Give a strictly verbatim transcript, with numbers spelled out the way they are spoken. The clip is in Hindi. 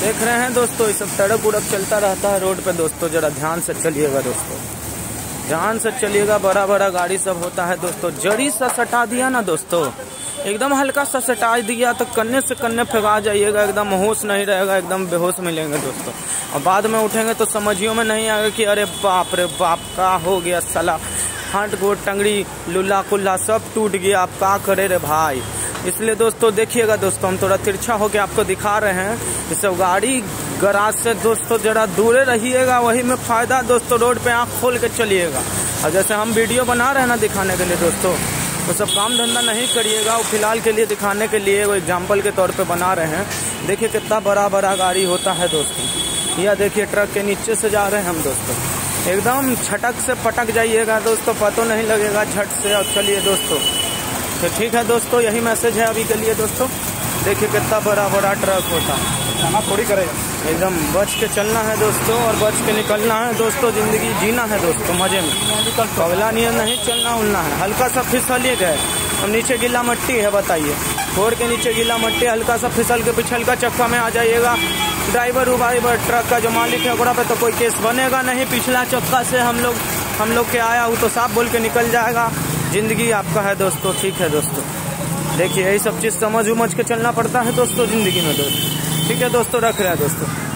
देख रहे हैं दोस्तों, ये सब सड़क उड़क चलता रहता है रोड पे दोस्तों। जरा ध्यान से चलिएगा दोस्तों, ध्यान से चलिएगा। बड़ा बड़ा गाड़ी सब होता है दोस्तों। जड़ी सा सटा दिया ना दोस्तों, एकदम हल्का सा सटा दिया तो कन्ने से कन्ने फेंका जाइएगा, एकदम होश नहीं रहेगा, एकदम बेहोश मिलेंगे दोस्तों। और बाद में उठेंगे तो समझियो में नहीं आएगा कि अरे बाप रे बाप का हो गया साला, हाथ गोड़ टंगड़ी लुल्ला कुल्ला सब टूट गया, आप का करे रे भाई। इसलिए दोस्तों देखिएगा दोस्तों, हम थोड़ा तिरछा होके आपको दिखा रहे हैं। ये सब गाड़ी गराज से दोस्तों जरा दूर रहिएगा, वही में फायदा दोस्तों। रोड पे आँख खोल के चलिएगा। और जैसे हम वीडियो बना रहे हैं ना दिखाने के लिए दोस्तों, वो सब काम धंधा नहीं करिएगा। वो फिलहाल के लिए दिखाने के लिए वो एग्जाम्पल के तौर पे बना रहे हैं। देखिए कितना बड़ा बड़ा गाड़ी होता है दोस्तों। यह देखिए ट्रक के नीचे से जा रहे हैं हम दोस्तों। एकदम छटक से पटक जाइएगा दोस्तों, पता नहीं लगेगा झट से। और चलिए दोस्तों, तो ठीक है दोस्तों, यही मैसेज है अभी के लिए दोस्तों। देखिए कितना बड़ा बड़ा ट्रक होता है, थोड़ी करेगा। एकदम बच के चलना है दोस्तों, और बच के निकलना है दोस्तों। जिंदगी जीना है दोस्तों मजे में, पगला नहीं नहीं चलना उलना है। हल्का सा फिसलिए गए, अब नीचे गीला मट्टी है बताइए, छोड़ के नीचे गीला मट्टी, हल्का सा फिसल के पिछल का चक्का में आ जाइएगा। ड्राइवर उबाइवर ट्रक का जो मालिक है ओकरा पे तो कोई केस बनेगा नहीं। पिछला चक्का से हम लोग हम लोग के आया वो तो साफ बोल के निकल जाएगा। जिंदगी आपका है दोस्तों, ठीक है दोस्तों। देखिए यही सब चीज़ समझ उमझ के चलना पड़ता है दोस्तों जिंदगी में दोस्तों। ठीक है दोस्तों, रख रहे हैं दोस्तों।